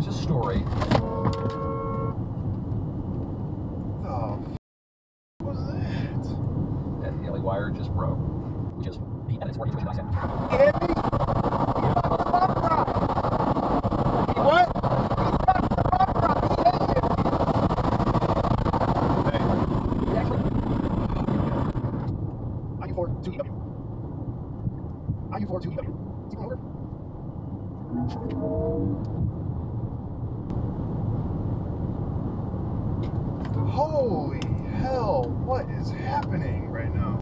Here's a story. Oh, what was that? And the alley wire just broke. Which is the evidence for intuition, I said. Andy? What? IU4-2EW. IU4-2EW. Is he going over? Holy hell, what is happening right now?